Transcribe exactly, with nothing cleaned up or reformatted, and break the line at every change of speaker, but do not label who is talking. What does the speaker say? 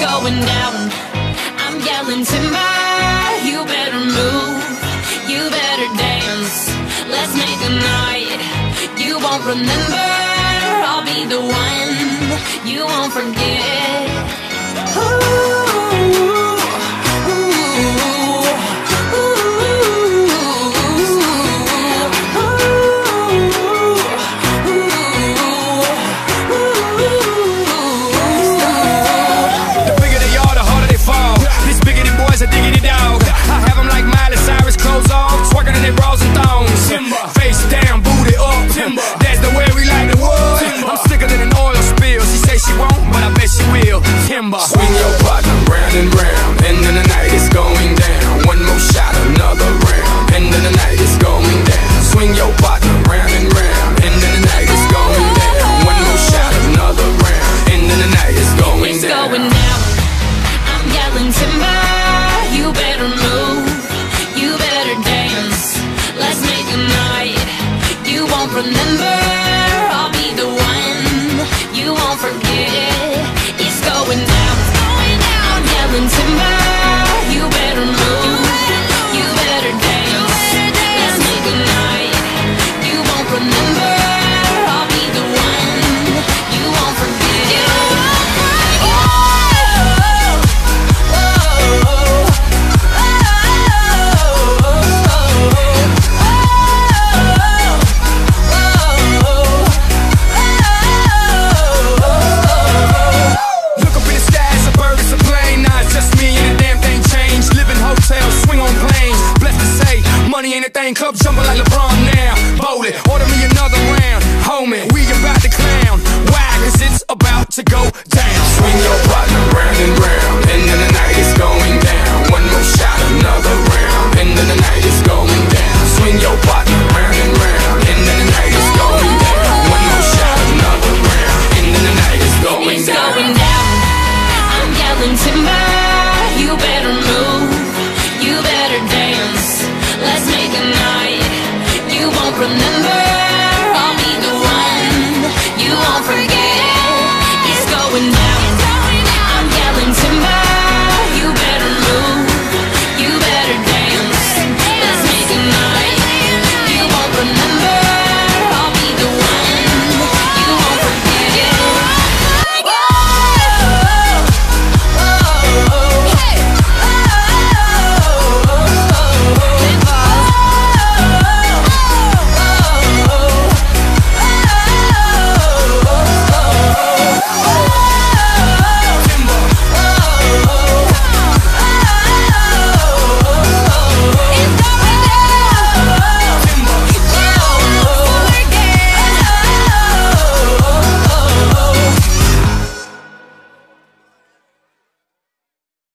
going down. I'm yelling timber, you better move, you better dance. Let's make a night you won't remember. I'll be the one you won't forget. Ooh.
Swing your partner round and round, and then the night is going down. One more shot, another round, and then the night is going down. Swing your partner round and round, and then the night is going down. One more shot, another round, and then the night is going
it's
down.
It's going down. I'm yelling timber, you better move, you better dance. Let's make a night you won't remember. I'll be the one you won't forget. It's going down, it's going down. I'm yelling timber, you better move, you better dance. Let's make a night you won't remember. I'll be the one you won't forget. You won't forget. Oh, oh, oh,
club jumping like LeBron now. Bowl it, order me another round. Homie, we about to clown. Why? Cause it's about to go